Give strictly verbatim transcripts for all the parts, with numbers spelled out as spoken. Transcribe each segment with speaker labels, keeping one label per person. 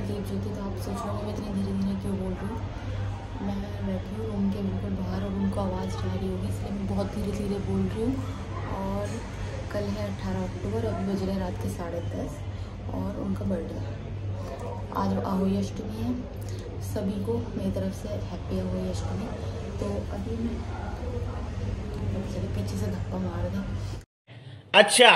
Speaker 1: कुलदीप जी थे। तो आप सोच रहे हो मैं इतनी धीरे धीरे क्यों बोल रही हूँ। मैं बैठी हूँ रूम के बिल्कुल बाहर और उनको आवाज़ जा रही होगी, इसलिए मैं बहुत धीरे धीरे बोल रही हूँ। और कल है अट्ठारह अक्टूबर, अभी बज रहे हैं रात के साढ़े दस और उनका बर्थडे। आज आहोई अष्टमी है। सभी को मेरी तरफ से हैप्पी आहोई अष्टमी। तो अभी मैं चलिए पीछे से धक्का मार दें।
Speaker 2: अच्छा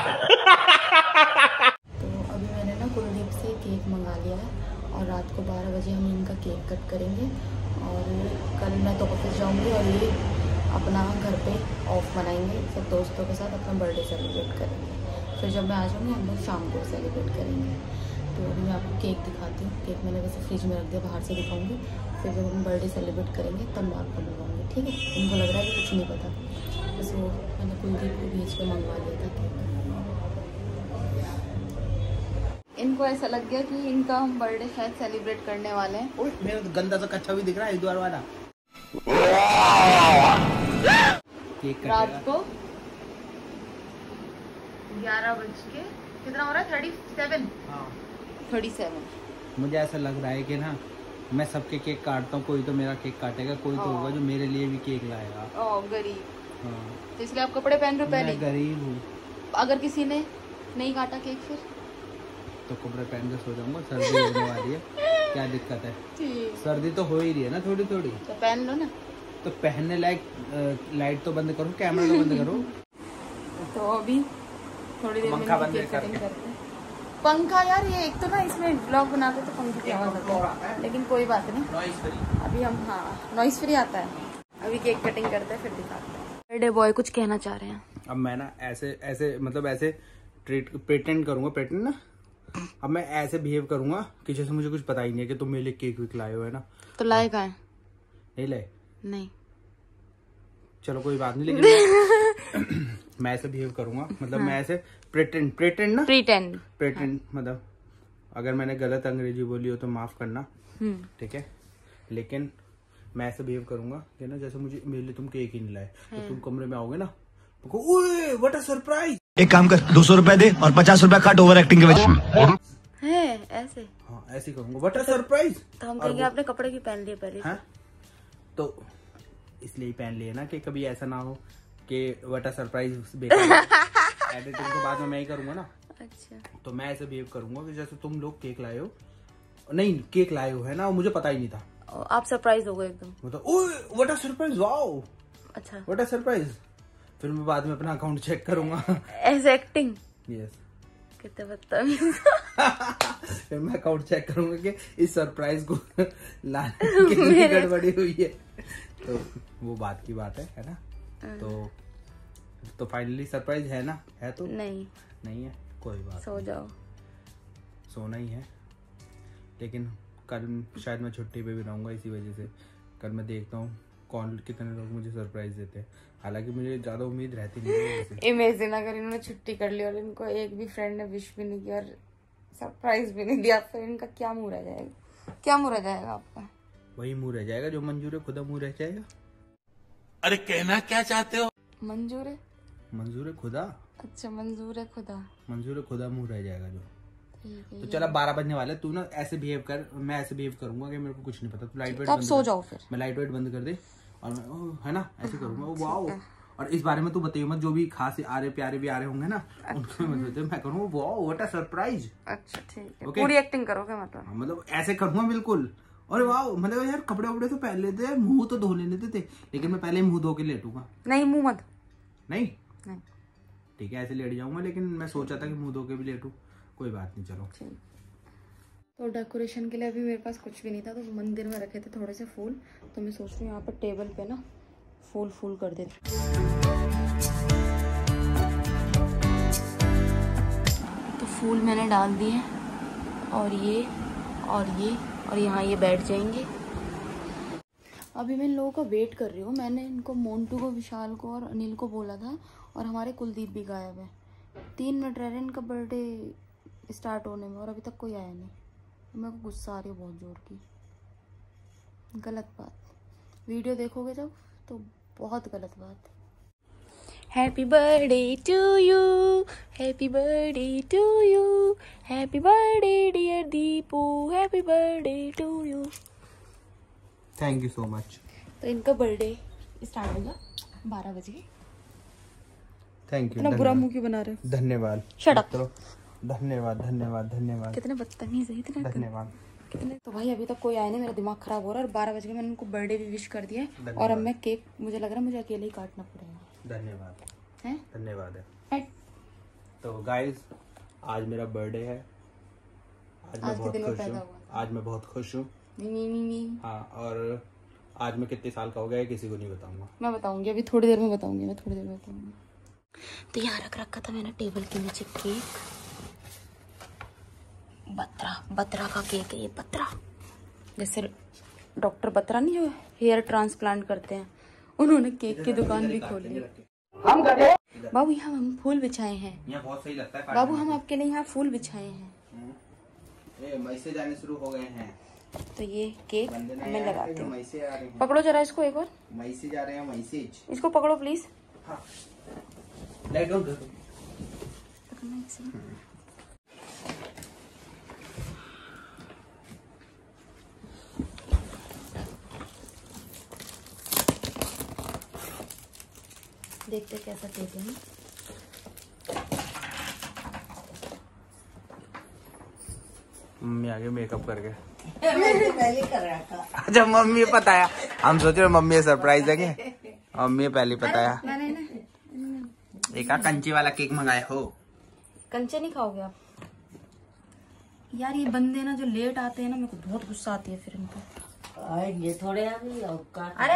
Speaker 1: तो अभी मैंने ना कुलदीप से केक मंगा लिया है और रात को बारह बजे हम इनका केक कट करेंगे। और कल मैं तो ऑफिस जाऊंगी और ये अपना घर पे ऑफ मनाएंगे, सब दोस्तों के साथ अपना बर्थडे सेलिब्रेट करेंगे। फिर जब मैं आ जाऊँगी हम लोग शाम को सेलिब्रेट करेंगे। तो अभी मैं आपको केक दिखाती हूँ। केक मैंने वैसे फ्रिज में रख दिया, बाहर से दिखाऊंगी। फिर जब हम बर्थडे सेलिब्रेट करेंगे तब मैं आपको मंगवाऊँगी, ठीक है। उनको लग रहा है कि कुछ नहीं पता, बस वो मैंने कुलदीप को बीच में मंगवा लिया था केक। इनको ऐसा लग गया कि इनका हम बर्थडे शायद सेलिब्रेट करने वाले हैं।
Speaker 2: ओए मेरा तो गंदा सा कच्चा भी दिख रहा है द्वार वाला। केक
Speaker 1: रात को ग्यारह बज के कितना हो रहा है? थर्टी सेवन
Speaker 2: हाँ
Speaker 1: थर्टी सेवन
Speaker 2: मुझे ऐसा लग रहा है कि ना मैं सबके केक काटता हूँ, कोई तो मेरा केक काटेगा, कोई तो होगा जो मेरे लिए भी केक लाएगा।
Speaker 1: ओ गरीब।
Speaker 2: हाँ।
Speaker 1: तो इसलिए आप कपड़े पहन रहे हो पहले?
Speaker 2: मैं गरीब हूँ।
Speaker 1: अगर किसी ने नहीं काटा केक फिर
Speaker 2: तो कपड़े पहन के सो जाऊंगा, सर्दी होने वाली है। क्या दिक्कत है? सर्दी तो हो ही रही है ना थोड़ी थोड़ी,
Speaker 1: तो पहन लो ना।
Speaker 2: तो पहनने लायक लाइट तो बंद करो, कैमरा तो बंद करो।
Speaker 1: तो अभी थोड़ी देर में
Speaker 2: पंखा बंद
Speaker 1: केक
Speaker 2: करके।
Speaker 1: कटिंग करते हैं। पंखा यार ये एक तो ना इसमें ब्लॉग बनाते तो पंखे की आवाज आता है, लेकिन कोई बात नहीं।
Speaker 2: Noise free.
Speaker 1: अभी हम हाँ नॉइस फ्री आता है। अभी केक कटिंग करते हैं फिर दिखाते हैं। बर्थडे बॉय कुछ कहना चाह रहे हैं।
Speaker 2: अब मैं ना ऐसे ऐसे मतलब ऐसे ट्रीट प्रेटेंड करूंगा, प्रेटेंड ना अब मैं ऐसे बिहेव करूंगा कि जैसे मुझे कुछ पता ही नहीं है कि तुम मेरे लिए केक विक लाए हो, है ना।
Speaker 1: तो लाए कहाँ है?
Speaker 2: नहीं लाए?
Speaker 1: नहीं
Speaker 2: चलो कोई बात नहीं, लेकिन मैं, मैं ऐसे बिहेव करूंगा, मतलब हाँ। मैं ऐसे प्रेटेंड प्रेटेंड ना
Speaker 1: प्रीटेंड
Speaker 2: प्रेटेंड मतलब अगर मैंने गलत अंग्रेजी बोली हो तो माफ करना, ठीक है। लेकिन मैं ऐसे बिहेव करूंगा कि ना जैसे मुझे मेरे लिए तुम केक ही नहीं लाए, तो तुम कमरे में आओगे ना, ओए व्हाट अ सरप्राइज।
Speaker 3: एक काम कर, दो सौ रुपए दे और पचास रुपए काट ओवर एक्टिंग के वजह
Speaker 1: है ऐसे।
Speaker 2: हाँ ऐसे करूंगा, व्हाट अ सरप्राइज।
Speaker 1: तो हम कहेंगे आपने कपड़े की पहन लिए पहले।
Speaker 2: हाँ तो इसलिए ही पहन लिए ना कि कभी ऐसा ना हो कि व्हाट अ सरप्राइज एडिटिंग के बाद में मैं ही करूंगा ना।
Speaker 1: अच्छा
Speaker 2: तो मैं ऐसे बिहेव करूंगा कि जैसे तुम लोग केक लाए हो, नहीं केक लाए हो है ना, मुझे पता ही नहीं था।
Speaker 1: आप सरप्राइज हो गए एकदम,
Speaker 2: मतलब ओए व्हाट अ सरप्राइज, वाओ
Speaker 1: अच्छा
Speaker 2: व्हाट अ सरप्राइज। फिर मैं बाद में अपना अकाउंट चेक करूंगा।
Speaker 1: ऐसे एक्टिंग।
Speaker 2: यस
Speaker 1: कितने बदतमीज।
Speaker 2: फिर मैं अकाउंट चेक करूंगा कि इस सरप्राइज को लाने में कितनी गड़बड़ी हुई है। तो वो बात की बात है है ना। तो तो फाइनली सरप्राइज है ना, है तो
Speaker 1: नहीं
Speaker 2: नहीं है, कोई बात
Speaker 1: सो जाओ।
Speaker 2: सोना ही है, लेकिन कल शायद मैं छुट्टी पे भी रहूंगा, इसी वजह से कल मैं देखता हूँ कौन कितने लोग मुझे सरप्राइज देते हैं। हालांकि मुझे ज्यादा उम्मीद रहती नहीं है।
Speaker 1: इमेजिन अगर इन्होंने छुट्टी कर ली और इनको एक भी फ्रेंड ने विश भी नहीं किया और सरप्राइज भी नहीं दिया, फिर इनका क्या मुंह रह जाएगा? क्या मुंह रह जाएगा आपका?
Speaker 2: वही मुंह रह जाएगा जो मंजूर है खुदा मुंह रह जाएगा।
Speaker 3: अरे कहना क्या चाहते हो?
Speaker 1: मंजूर है,
Speaker 2: मंजूर है खुदा।
Speaker 1: अच्छा मंजूर है खुदा,
Speaker 2: मंजूर है खुदा मुंह रह जाएगा जो।
Speaker 1: ठीक है।
Speaker 2: तो चल अब बारह बजने वाले, तू ना ऐसे बिहेव कर, मैं ऐसे बिहेव करूंगा कि मेरे को कुछ नहीं पता। तू लाइट वेट
Speaker 1: तो आप सो जाओ फिर।
Speaker 2: मैं लाइट वेट बंद कर दे और मैं ओ, है ना ऐसे करूंगा। वाओ। और इस बारे में तू बताइए मत, जो भी खास आ रहे प्यारे भी आ रहे होंगे ना उनको मत बताइए, मैं करूँगा वाओ व्हाट अ सरप्राइज।
Speaker 1: अच्छा ठीक है, पूरी एक्टिंग करोगे मतलब?
Speaker 2: मतलब ऐसे करूंगा बिल्कुल। और वाओ मतलब यार कपड़े वपड़े तो पहन लेते हैं, मुंह तो धो लेते थे, लेकिन मैं पहले ही मुंह धो के लेटूंगा।
Speaker 1: नहीं मुंह मत।
Speaker 2: नहीं
Speaker 1: नहीं
Speaker 2: ठीक है ऐसे लेट जाऊंगा, लेकिन मैं सोचा था कि मुंह धो के भी लेटूं, कोई बात नहीं। चलो
Speaker 1: तो डेकोरेशन के लिए अभी मेरे पास कुछ भी नहीं था, तो मंदिर में रखे थे थोड़े से फूल, तो मैं सोच रही हूँ यहाँ पर टेबल पे ना फूल फूल कर देती। तो फूल मैंने डाल दिए और ये और ये और यहाँ ये बैठ जाएंगे। अभी मैं इन लोगों का वेट कर रही हूँ। मैंने इनको मोन्टू को, विशाल को और अनिल को बोला था, और हमारे कुलदीप भी गायब है। तीन मिनट रह रहे हैं इनका बर्थडे स्टार्ट होने में और अभी तक कोई आया नहीं। मेरे को गुस्सा आ रही है बहुत जोर की। गलत बात, वीडियो देखोगे जब तो बहुत गलत बात। Happy birthday to you, happy birthday to you, happy birthday dear Deepu, happy birthday to you.
Speaker 2: Thank you so much.
Speaker 1: तो इनका बर्थडे स्टार्ट होगा बारह बजे।
Speaker 2: Thank you.
Speaker 1: इतना बुरा मुंह क्यों बना रहे हो?
Speaker 2: धन्यवाद।
Speaker 1: Shut up.
Speaker 2: धन्यवाद धन्यवाद धन्यवाद।
Speaker 1: कितने बदतमीज है, इतने
Speaker 2: धन्यवाद।
Speaker 1: कितने। तो भाई अभी तक कोई आया नहीं, मेरा दिमाग खराब हो रहा है। और बारह बजे के मैंने उनको बर्थडे भी विश कर दिया है। और अब मैं केक, मुझे लग रहा है मुझे अकेले ही काटना पड़ेगा।
Speaker 2: धन्यवाद
Speaker 1: है
Speaker 2: धन्यवाद है। तो गाइस आज मेरा बर्थडे है। आज मैं बहुत खुश हूँ। आज मैं बहुत खुश हूँ। हाँ, और आज मैं कितने साल का हो गया किसी को नहीं बताऊंगा।
Speaker 1: मैं बताऊंगी अभी थोड़ी देर में बताऊंगी मैं थोड़ी देर में बताऊंगी। तो यहाँ रख रखा था मैंने टेबल के नीचे केक। बत्रा बत्रा का केक है ये। बत्रा जैसे डॉक्टर बत्रा नहीं जो हेयर ट्रांसप्लांट करते हैं, उन्होंने केक की दुकान भी खोल ली। बाबू यहाँ हम फूल बिछाए हैं।
Speaker 2: यहाँ बहुत सही लगता है
Speaker 1: बाबू हम आपके लिए यहाँ फूल बिछाए हैं।
Speaker 2: ये मई से जाने शुरू हो गए हैं।
Speaker 1: तो ये केक मैं लगाती हूँ।
Speaker 2: मई से आ रहे हैं।
Speaker 1: पकड़ो जरा इसको एक बार।
Speaker 2: मई से जा रहे हैं। मई से
Speaker 1: इसको पकड़ो प्लीज।
Speaker 2: हाँ। लाइट डाउन कर दो।
Speaker 1: देखते कैसा केक है।
Speaker 2: मम्मी आगे मेकअप करके।
Speaker 4: पहले कर रहा था।
Speaker 2: अच्छा मम्मी पता है, हम सोच रहे मम्मी सरप्राइज है क्या? मम्मी पहले बताया। एक कंची वाला केक मंगाए हो।
Speaker 1: कंचे नहीं खाओगे आप? यार ये बंदे ना जो लेट आते हैं ना, मेरे को बहुत गुस्सा आती है फिर इनको।
Speaker 4: आएंगे थोड़े अभी।
Speaker 1: अरे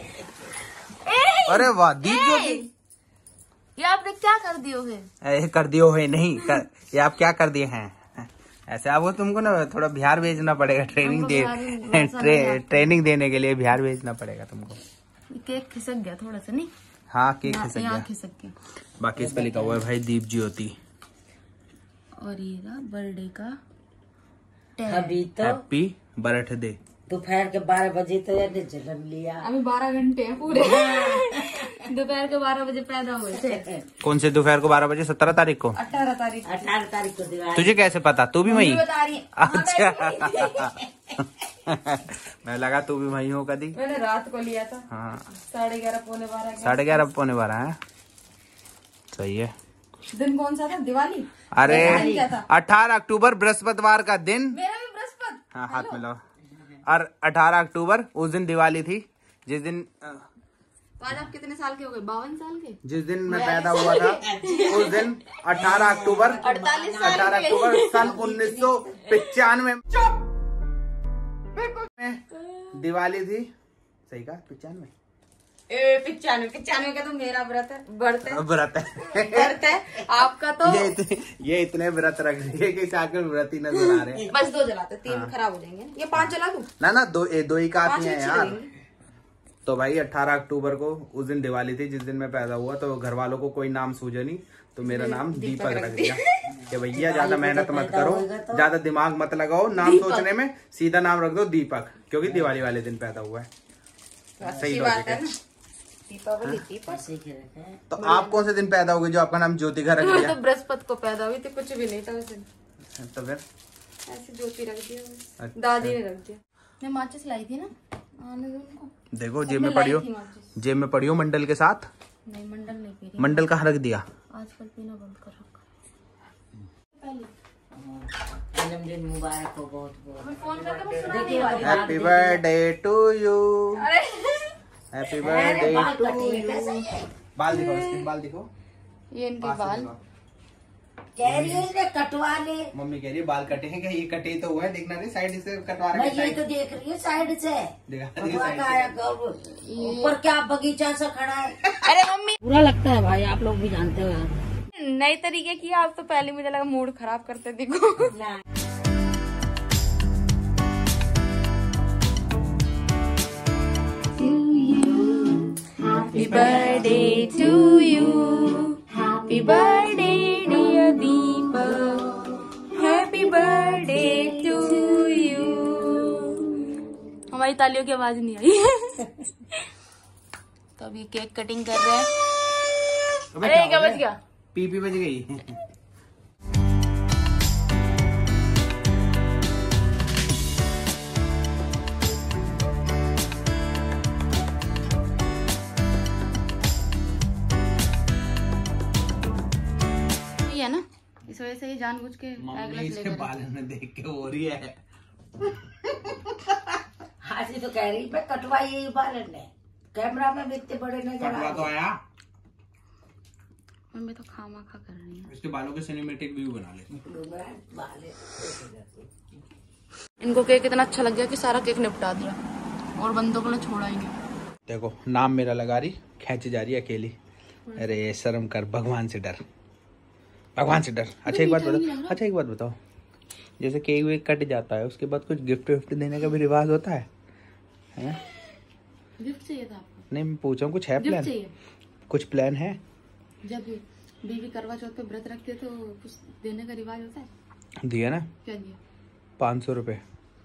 Speaker 2: अरे वाह दीप ज्योति,
Speaker 1: ये आपने क्या कर दियो है?
Speaker 2: ये कर दियो है नहीं कर, ये आप क्या कर दिए हैं? ऐसे आपको तुमको ना थोड़ा बिहार भेजना पड़ेगा ट्रेनिंग दे ट्रे, ट्रेनिंग देने के लिए बिहार भेजना पड़ेगा तुमको।
Speaker 1: केक खिसक गया थोड़ा सा। नहीं
Speaker 2: हाँ केक खिसक गया।
Speaker 1: खिसक गया।
Speaker 2: बाकी इस पे लिखा हुआ है भाई दीप ज्योति।
Speaker 1: और ये रहा बर्थडे का
Speaker 4: अभी तो
Speaker 2: हैप्पी बर्थडे।
Speaker 4: दोपहर के बारह बजे तो यार जन्म लिया।
Speaker 1: अभी बारह घंटे हैं पूरे। दोपहर के बारह बजे पैदा हुए थे।
Speaker 2: कौन से दोपहर को बारह बजे? सत्रह तारीख को।
Speaker 1: अठारह तारीख
Speaker 4: अठारह तारीख को दिवाली।
Speaker 2: तुझे कैसे पता? तू भी वही?
Speaker 1: बता रही है।
Speaker 2: अच्छा मैं लगा तू भी वही हो कभी।
Speaker 1: मैंने रात को लिया था।
Speaker 2: हाँ
Speaker 1: साढ़े ग्यारह पौने बारह।
Speaker 2: साढ़े ग्यारह पौने बारह है। सही है।
Speaker 1: दिन कौन सा था? दिवाली।
Speaker 2: अरे
Speaker 1: क्या था?
Speaker 2: अठारह अक्टूबर बृहस्पतिवार का दिन।
Speaker 1: मेरा भी बृहस्पति।
Speaker 2: हाँ हाथ में लो। और अठारह अक्टूबर उस दिन दिवाली थी, जिस दिन
Speaker 1: तो आज आप कितने साल के हो गए? बावन साल के।
Speaker 2: जिस दिन मैं पैदा हुआ था उस दिन अठारह अक्टूबर
Speaker 1: अड़तालीस साल
Speaker 2: अठारह
Speaker 1: के।
Speaker 2: अक्टूबर सन उन्नीस सौ पिचानवे में दिवाली थी। सही कहा? पिचानवे
Speaker 1: पिचानवे पिचानवे का तो मेरा व्रत है। व्रत है
Speaker 2: व्रत है
Speaker 1: व्रत है आपका तो।
Speaker 2: ये इतने, ये इतने व्रत रख दिए कि साकर व्रत ही नजर आ रहे हैं।
Speaker 1: बस दो जलाते, तीन खराब हो जाएंगे। ये पांच जला दूं?
Speaker 2: ना ना दो ए, दो ही काफी
Speaker 1: पांच
Speaker 2: है
Speaker 1: अच्छे
Speaker 2: यार।
Speaker 1: लगेंगे।
Speaker 2: तो भाई अठारह अक्टूबर को उस दिन दिवाली थी जिस दिन मैं पैदा हुआ। तो घर वालों को कोई नाम सूझे नहीं तो मेरा नाम दीपक रख दिया कि भैया ज्यादा मेहनत मत करो, ज्यादा दिमाग मत लगाओ नाम सोचने में, सीधा नाम रख दो दीपक, क्योंकि दिवाली वाले दिन पैदा हुआ है। सही लॉजिक है।
Speaker 1: दीपावली दीपक।
Speaker 2: तो आप कौन से दिन पैदा हो गए जो आपका नाम ज्योति का रख
Speaker 1: मैं
Speaker 2: दिया?
Speaker 1: तो बृहस्पति को पैदा हुई थी, कुछ भी नहीं था उस दिन।
Speaker 2: तो फिर
Speaker 1: ऐसे ज्योति रख दिया।
Speaker 2: अच्छा।
Speaker 1: दादी ने रख दिया। मैं माचिस लाई थी ना, आने दो उनको।
Speaker 2: देखो जेब में पड़ियो, जेब में पड़ियो मंडल के साथ।
Speaker 1: नहीं मंडल नहीं पी रही।
Speaker 2: मंडल कहाँ रख दिया?
Speaker 1: आजकल पीना बंद कर रखा है।
Speaker 4: जन्मदिन मुबारक हो बहुत बहुत।
Speaker 1: फोन करके मैं सुना नहीं वाली।
Speaker 2: Happy birthday to you, happy birthday to you. बाल दिखाओ इसके, बाल दिखाओ।
Speaker 1: ये इनके बाल
Speaker 4: कह रही है कटवा ले।
Speaker 2: मम्मी कह रही है बाल कटे हैं क्या? ये कटे तो हुआ है, देखना नहीं साइड से कटवा
Speaker 4: मैं
Speaker 2: रहे
Speaker 4: ये तो देख रही हूँ साइड से।
Speaker 2: दिखा रही है
Speaker 4: भगवान
Speaker 2: साइड
Speaker 4: का
Speaker 2: से।
Speaker 4: आया गौरव। ऊपर क्या बगीचा सा खड़ा है।
Speaker 1: अरे मम्मी
Speaker 4: बुरा लगता है भाई, आप लोग भी जानते हो यार।
Speaker 1: नए तरीके की। आप तो पहले मुझे लगा मूड खराब करते देखो। Happy birthday to you, happy birthday dear Deepak, happy birthday to you। हमारी तालियों की आवाज नहीं आई। तो अभी केक कटिंग कर रहे हैं।
Speaker 2: अबे
Speaker 1: अरे क्या
Speaker 2: हो
Speaker 1: बच गया?
Speaker 2: पीपी बज गई।
Speaker 1: ये है ना, इस वजह से ये जानबूझ के
Speaker 2: मम्मी इसके बालों में देख के हो रही है।
Speaker 4: हाथी तो कह रही मैं कटवाई यही बाल ने, कैमरा में भी इतने बड़े नजर
Speaker 2: कटवा तो आया।
Speaker 1: मम्मी तो खामा खा कर रही है।
Speaker 2: इसके बालों के सिनेमैटिक व्यू बना ले।
Speaker 1: इनको केक इतना अच्छा लग गया कि सारा केक निपटा दिया और बंदों को छोड़ा ही नहीं।
Speaker 2: देखो नाम मेरा लगा रही, खेची जा रही है अकेली। अरे शर्म कर, भगवान से डर, भगवान से डर। अच्छा एक बात बताओ, अच्छा एक बात बताओ, जैसे केक वेक कट जाता है उसके बाद कुछ गिफ्ट विफ्ट देने का भी रिवाज होता है, है?
Speaker 1: गिफ्ट चाहिए था आपको?
Speaker 2: नहीं मैं पूछा हूँ, कुछ है प्लान? कुछ प्लान है?
Speaker 1: जब बीवी करवा चौथ पे व्रत रखते तो कुछ देने का रिवाज होता है।
Speaker 2: दिया ना?
Speaker 1: क्या दिया?
Speaker 2: पाँच सौ रुपए।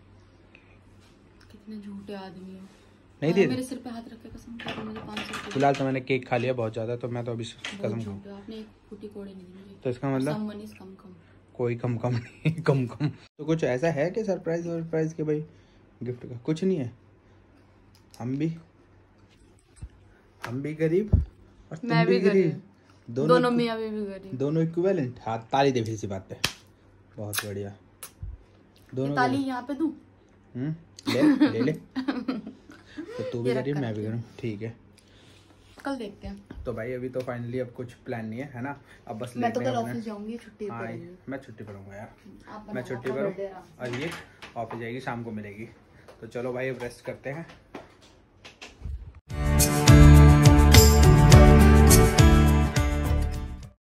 Speaker 1: कितने झूठे आदमी हो।
Speaker 2: नहीं दिए?
Speaker 1: मेरे सिर पे हाथ रख के कसम खा, मुझे पाँच सौ रुपए।
Speaker 2: फिलहाल तो मैंने केक खा लिया बहुत ज्यादा, तो मैं तो अभी कसम खाऊं।
Speaker 1: आपने एक फूटी कोड़े नहीं दी मुझे।
Speaker 2: तो इसका मतलब
Speaker 1: कम कम
Speaker 2: कोई कम कम नहीं, कम कम। तो कुछ ऐसा है कि सरप्राइज वरप्राइज के भाई गिफ्ट का कुछ नहीं है? हम भी हम भी गरीब और तुम भी गरीब, दोनों
Speaker 1: दोनों मियां बीवी गरीब,
Speaker 2: दोनों इक्विवेलेंट। हाँ ताली दे फिर इसी बात पे, बहुत बढ़िया। दोनों
Speaker 1: ताली यहाँ पे दूं?
Speaker 2: हम्म ले ले ले। तो तू भी गरीब मैं भी गरीब, ठीक है
Speaker 1: कल देखते हैं।
Speaker 2: तो भाई अभी तो फाइनली अब कुछ प्लान नहीं है, है ना? अब बस
Speaker 1: मैं तो
Speaker 2: लेटे
Speaker 1: कल
Speaker 2: हैं
Speaker 1: ऑफिस जाऊंगी, छुट्टी
Speaker 2: हाँ
Speaker 1: पड़ेगी।
Speaker 2: मैं छुट्टी करूंगा यार,
Speaker 1: आप
Speaker 2: मैं
Speaker 1: बनाओ
Speaker 2: छुट्टी
Speaker 1: अपना
Speaker 2: करूँ
Speaker 1: birthday आराम से।
Speaker 2: और ये ऑफिस जाएगी, शाम को मिलेगी। तो चलो भाई अब रेस्ट करते हैं।